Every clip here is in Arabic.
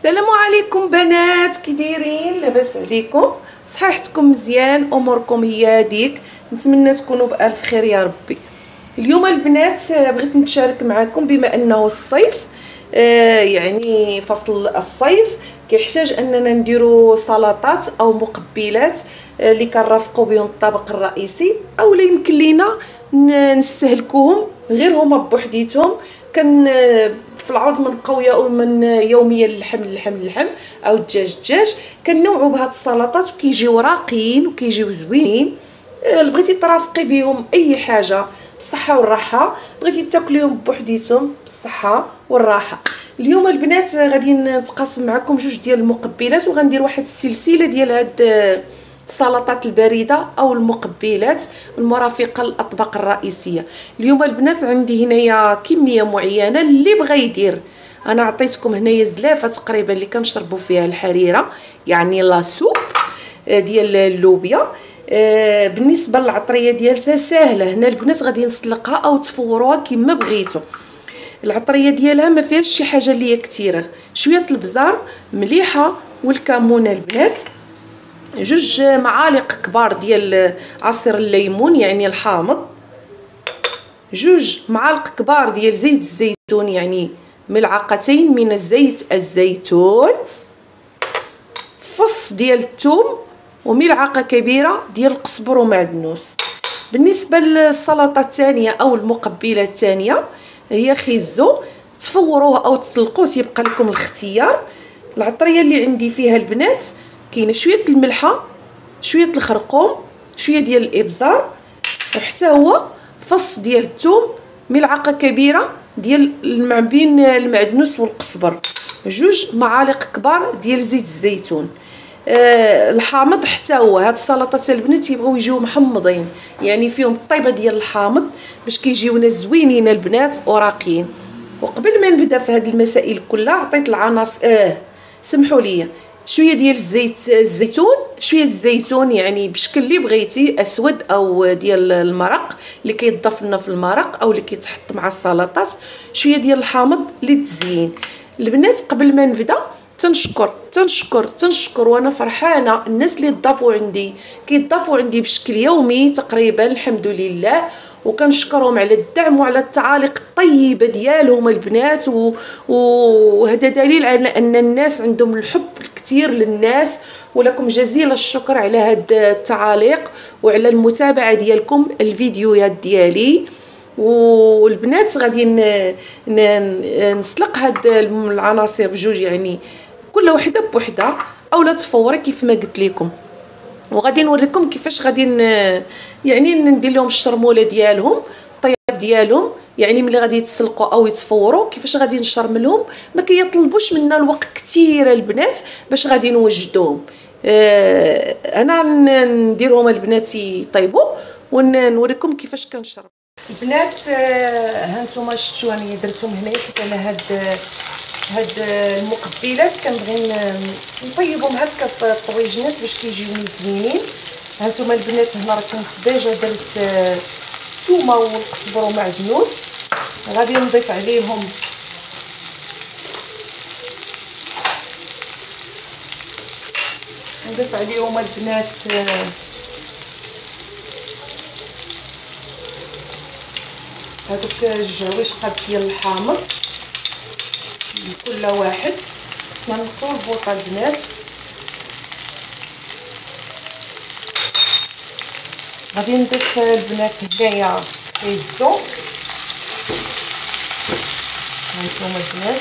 السلام عليكم بنات، كي دايرين؟ لاباس عليكم؟ صحيحتكم مزيان؟ اموركم هي هذيك؟ نتمنى تكونوا بالف خير يا ربي. اليوم البنات بغيت نتشارك معكم بما انه الصيف، يعني فصل الصيف كيحتاج اننا نديروا سلطات او مقبلات اللي كنرافقوا بهم الطبق الرئيسي، او لا يمكن لينا نستهلكوهم غير هما بوحديتهم. كان في العوض من قويه من يوميا اللحم او الدجاج كنوعوا بهاد السلطات وكيجيو راقيين وكيجيو زوينين. بغيتي ترافقي بهم اي حاجه بالصحه والراحه، بغيتي تاكليهم بوحديتهم بالصحه والراحه. اليوم البنات غادي نتقاسم معكم جوج ديال المقبلات، وغندير واحد السلسله ديال هاد السلطات البارده او المقبلات المرافقه للاطباق الرئيسيه. اليوم البنات عندي هنايا كميه معينه اللي بغى يدير. انا عطيتكم هنايا زلافه تقريبا اللي كنشربوا فيها الحريره، يعني لا سوب ديال اللوبيا. بالنسبه للعطريه ديالتها ساهله، هنا البنات غادي نسلقها او تفوروها كما بغيتو. العطريه ديالها ما فيهاش شي حاجه اللي هي كثيره، شويه البزار مليحه والكمون البنات، جوج معالق كبار ديال عصير الليمون يعني الحامض، جوج معالق كبار ديال زيت الزيتون يعني ملعقتين من زيت الزيتون، فص ديال الثوم وملعقه كبيره ديال القزبر ومعدنوس. بالنسبه للسلطه الثانيه او المقبله الثانيه هي خيزو، تفوروه او تسلقوه تيبقى لكم الاختيار. العطريه اللي عندي فيها البنات كاينه شويه الملحه، شويه الخرقوم، شويه ديال الابزار، وحتى هو فص ديال الثوم، ملعقه كبيره ديال ما بين المعدنوس والقزبر، جوج معالق كبار ديال زيت الزيتون. الحامض حتى هو، هاد السلطات البنات يبغوا يجيو محمضين، يعني فيهم الطيبه ديال الحامض باش كيجيونا زوينين البنات وراقيين. وقبل ما نبدا في هاد المسائل كلها عطيت العناصر، سمحوا لي، شويه ديال الزيتون، شويه الزيتون يعني بشكل اللي بغيتي، اسود او ديال المرق اللي كيضاف لنا في المرق او اللي كيتحط مع السلطات، شويه ديال الحامض للتزيين. البنات قبل ما نبدا تنشكر وانا فرحانه الناس اللي ضافوا عندي، كيضافوا عندي بشكل يومي تقريبا، الحمد لله، وكنشكرهم على الدعم وعلى التعاليق الطيبه ديالهم البنات. وهذا دليل على ان الناس عندهم الحب الكثير للناس، ولكم جزيل الشكر على هاد التعاليق وعلى المتابعه ديالكم الفيديوهات ديالي. والبنات غادي نسلق هاد العناصر بجوج، يعني كل وحده بوحده اولا تفوري كيف ما قلت لكم، وغادي نوريكم كيفاش غادي يعني ندير لهم الشرموله ديالهم، الطياب ديالهم، يعني ملي غادي يتسلقوا او يتفوروا كيفاش غادي نشرملهم. ما كيطلبوش منا الوقت كثير البنات باش غادي نوجدوهم. انا نديرهم البنات يطيبوا ونوريكم كيفاش كنشرب. البنات ها نتوما شفتوا راني درتهم هنايا حيت على هاد المقبلات كنبغي نطيبهم هكا في الطويجنات باش كيجيوني زوينين. ها نتوما البنات هنا راه كنت ديجا درت الثومه والقزبر ومعدنوس، غادي نضيف عليهم البنات هذوك الجويشقات ديال الحامض لكل واحد. ننقصوا البوطه البنات، غادي نضيف البنات هنايا خيزو، هانتوما البنات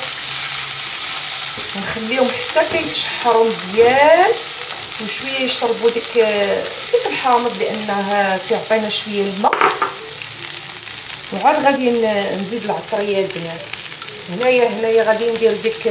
نخليهم حتى كيتشحروا مزيان وشويه يشربوا ديك الحامض لانها تعطينا شويه الماء. وعاد غادي نزيد العطريه البنات. هنايا غادي ندير ديك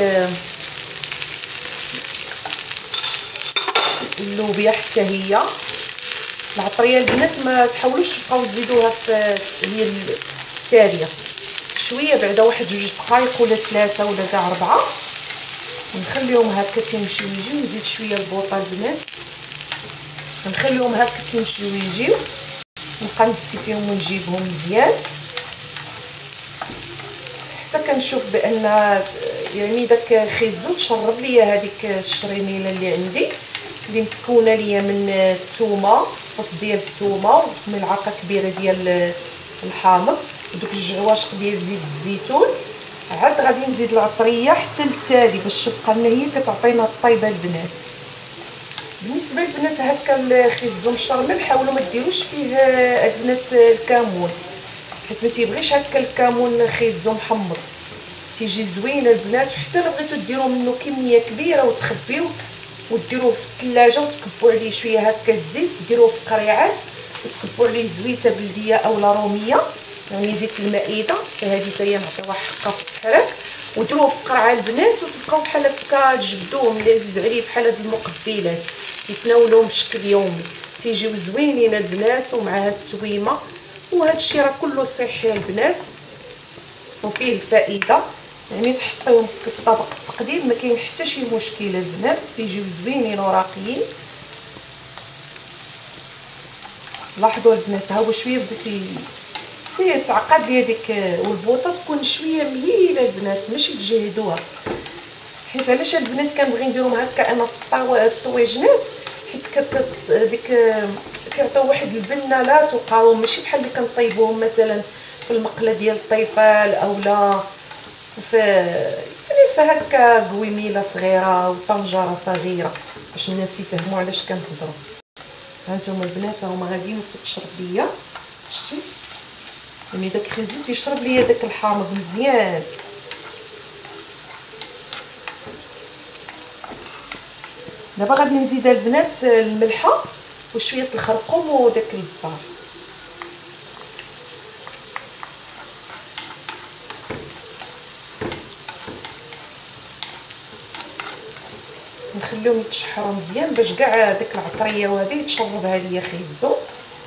اللوبيا حتى هي. العطريه البنات ما تحاولوش تبقاو تزيدوها هي التاليه، شويه بعدا واحد 2 دقائق ولا 3 ولا كاع 4، ونخليهم هكا تيمشيو يجيو. نزيد شويه البوطه البنات، نخليهم هكا تيمشيو يجيو، نبقى نتكي فيهم ونجيبهم مزيان حتى كنشوف بان يعني داك خيزو تشرب ليا هذيك الشريميله اللي عندي اللي متكونه ليا من الثومه، فص ديال الثومه وملعقه كبيره ديال الحامض ودوك جوج عواشق ديال زيت الزيتون. عاد غادي نزيد العطريه حتى للتالي باش تبقى لنا هي كتعطينا الطيبه البنات. بالنسبه للبنات هكا الخيزو مشرمل حاولوا ما ديروش فيه البنات الكمون، حيت ما تيبغيش هكا الكمون الخيزو محمض، تيجي زوينه البنات. وحتى الا بغيتو ديروا منه كميه كبيره وتخبيوه وديروه في الثلاجه وتكبوا عليه شويه هكا الزيت، ديروه في قريعات وتكبوا عليه زويته بلديه اولا روميه، يعني زيت المائده هذه هي نعطيوها حقه في التحراك، وديروه في قرعه البنات وتبقاو بحال هكا تجبدوه ملي يزيد عليه بحال هاد المقبلات يتناولوهم بشكل يومي، تيجيو زوينين البنات ومع هاد التويمه. وهذا الشيء راه كله صحي البنات وفيه الفائده، يعني تحطيهم في طبق التقديم ما كاين حتى شي مشكل البنات، تيجيو زوينين وراقيين. لاحظوا البنات ها هو شويه بدات تيتعقد ليا ديك، والبوطه تكون شويه مهيله البنات ماشي تجهدوها، حيت علاش البنات كنبغي نديرهم هكا انا في الطواجنات، حيت ديك كيعطيو واحد البنه لا تقاوم، ماشي بحال اللي كنطيبوهم مثلا في المقله ديال الطيفال اولا في يعني فهكا قويميله صغيره وطنجره صغيره باش الناس يفهموا علاش كنهضروا. هانتوما البنات هما غاديين تشرب ليا، شتي يعني داك خيزو تيشرب ليا داك الحامض مزيان. دابا غادي نزيد البنات الملحه وشويه الخرقوم وداك البصار. نخليهم يتشحروا مزيان باش كاع داك العطريه وهذه تشربها ليا خيزو.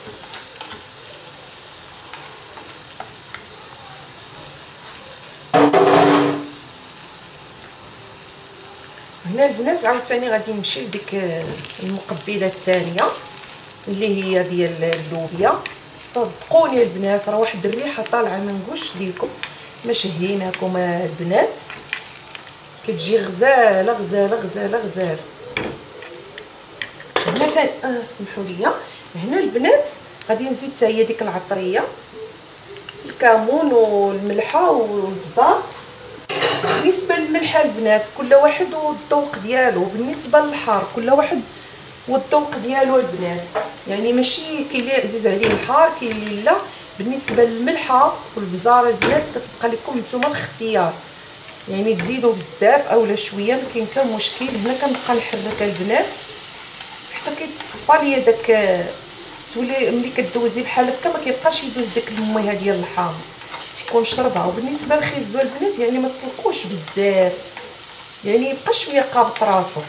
هنا البنات عاوتاني غادي نمشي لديك المقبله الثانيه اللي هي ديال اللوبيا. صدقوني البنات راه واحد الريحه طالعه ما نقولش لكم، ما شهيناكم البنات، كتجي غزاله غزاله غزاله غزاله. هنا سمحوا لي، هنا البنات غادي نزيد حتى هي ديك العطريه، الكمون والملحه والبزار. بالنسبه للملحه البنات كل واحد والذوق ديالو، بالنسبه للحار كل واحد والذوق ديالو البنات، يعني ماشي كاين اللي عزيز عليه الحار كاين اللي لا. بالنسبه للملحه والبزار البنات كتبقى لكم نتوما الاختيار، يعني تزيدوا بزاف اولا شويه ما كاين حتى مشكل. هنا كنبقى نحرك البنات حتى كيتصفى ليا داك، تولي ملي كدوزي بحال هكا ما كيبقاش يدوز داك الميها ديال الحامض تيكون شربها. وبالنسبه للخيزو البنات يعني ما تسلقوش بزاف، يعني يبقى شويه قابط راسو.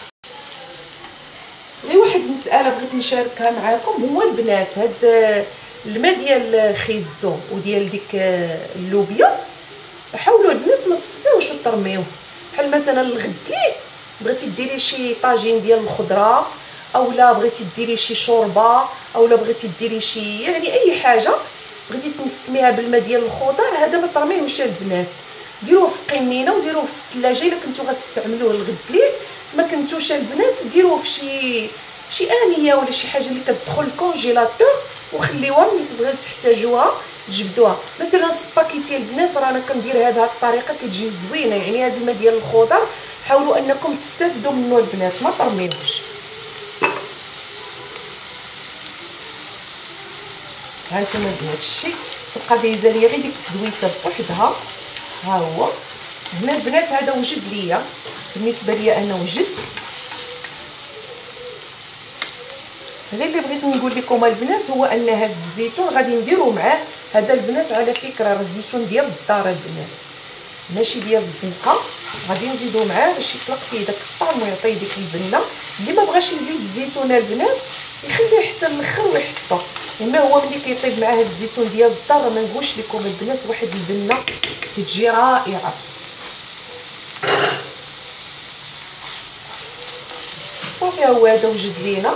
غير واحد المساله بغيت نشاركها معكم هو البنات، هاد الماء ديال الخيزو وديال ديك اللوبيا حاولوا البنات ما تصفيوش وترميوه. بحال مثلا الغد ليه بغيتي ديري شي طاجين ديال الخضره اولا بغيتي ديري شي شوربه اولا بغيتي ديري شي يعني اي حاجه بغيتي تنسميها بالماء ديال الخضر، هذا ما ترميوش البنات، ديروه في قنينه وديروه في الثلاجه. الا كنتو غتستعملوه الغد ليه ما كنتوش البنات ديروه في شي انيه ولا شي حاجه اللي كتدخل الكونجيلاتور وخليوها ملي تبغيو تحتاجوها تجبدوها. مثلا سباكيتي البنات رانا كندير هذه الطريقه كتجي زوينه، يعني هذا الماء ديال الخضر حاولوا انكم تستافدوا منه البنات ما ترميوش. هانتوما البنات الشيء تبقى دايزه ليا غير ديك الزويته بوحدها. ها هو هنا البنات هذا وجد ليا، بالنسبه ليا انا وجد. غير اللي بغيت نقول لكم البنات هو ان هذا الزيتون غادي نديرو معاه هذا البنات، على فكره راه الزيتون ديال الدار البنات ماشي ديال الزنقه، غادي نزيدو معاه باش يطلق فيه داك الطعم ويعطي ديك البنه. اللي ما بغاش يزيد الزيتون البنات يخليه حتى الاخر ويحطو، وما هو ملي كيطيب مع هذا الزيتون ديال الدار ما نقولش لكم البنات واحد البنه كتجي رائعه. صافي هو هذا وجد لينا.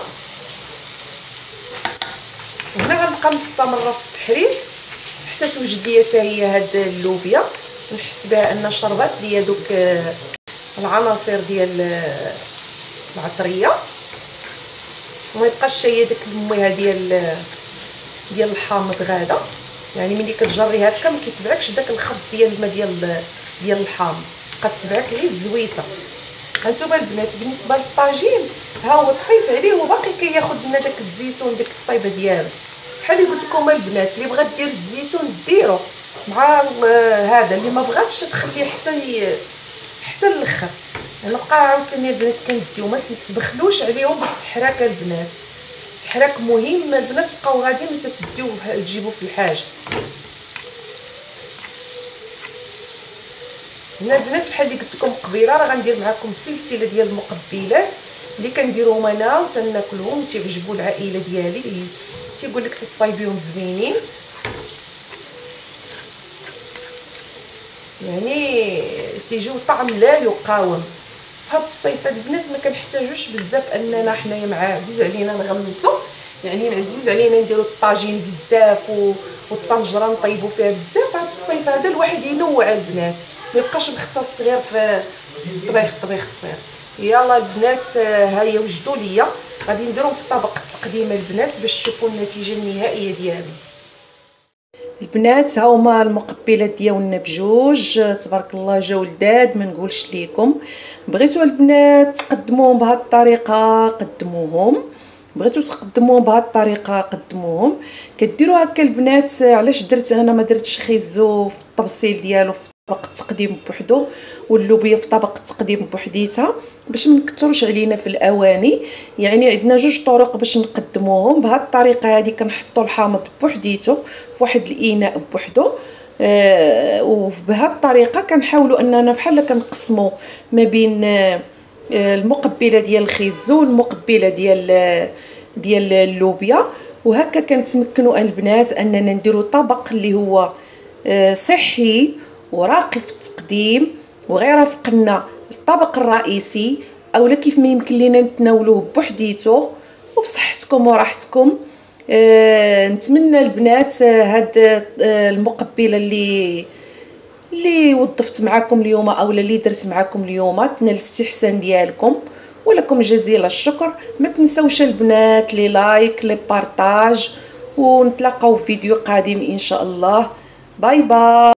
هنا غنبقى مستمره في التحريك حتى توجد ليا حتى هي هاد اللوبيا. نحس بها ان شربات ليا دوك العناصر ديال العطريه، وما يبقاش هي داك المويها ديال الحامض غادا. يعني ملي كتجري هكا ما كيتبعكش داك الخط ديال الماء ديال الحامض، تبقى تبعك غير الزويته. هانتوما البنات بالنسبه للطاجين ها هو طفيت عليه وباقي كياخذ لنا داك الزيتون ديك الطيبه ديالو. بحال اللي قلت لكم البنات اللي بغات دير الزيتون ديرو مع هذا، اللي ما بغاتش تخليه حتى الاخر. انا بقى عاوتاني البنات كنديو ما تبخلوش عليهم بالتحراكه البنات. التحراك مهم البنات، تبقاو غاديين ملي تديوه تجيبوه في الحاجه. هنا البنات بحال اللي قلت لكم قبيله راه غندير معكم سلسله ديال المقبلات اللي كنديروهم انا وتناكلهم تيعجبوا العائله ديالي، تيقول لك تتصايبيهم زوينين. يعني تيجيو طعم لا يقاوم. هاد الصيف البنات ما كنحتاجوش بزاف اننا حنايا مع عزيز علينا نغمسو، يعني عزيز علينا نديرو الطاجين بزاف والطنجره نطيبو فيها بزاف. هاد الصيف هذا الواحد ينوع البنات، ما يبقاش مختص غير في طبيخ. يلا البنات ها هي وجدوا ليا، غادي نديرهم في طبق التقديم البنات باش تشوفوا النتيجه النهائيه ديالهم. البنات ها هما المقبلات ديالنا بجوج، تبارك الله جاو لذاذ ما نقولش ليكم. بغيتوا البنات تقدموهم بهذه الطريقه قدموهم، بغيتوا تقدموهم بهذه الطريقه قدموهم. كديروا هكا البنات. علاش درت انا ما درتش خيزو في الطبسيل ديالو في طبق التقديم بوحدو واللوبيا في طبق التقديم بوحديتها باش ما نكثروش علينا في الاواني. يعني عندنا جوج طرق باش نقدموهم. بهذه الطريقه هذه كنحطوا الحامض بوحديته في واحد الاناء بوحدو، وبهذه الطريقه كنحاولوا اننا بحال كنقسموا ما بين المقبله ديال الخيزو والمقبله ديال اللوبيا، وهكا كنتمكنوا البنات اننا نديروا طبق اللي هو صحي وراقي في التقديم وغير رافقنا الطبق الرئيسي، اولا كيف ما يمكن لينا نتناولوه بوحديته وبصحتكم وراحتكم. نتمنى البنات هاد المقبله اللي وظفت معكم اليوم اولا اللي درت معكم اليوم تنال الاستحسان ديالكم، ولكم جزيل الشكر. ما تنسوش البنات لي لايك لي بارطاج، ونتلاقاو في فيديو قادم ان شاء الله. باي باي.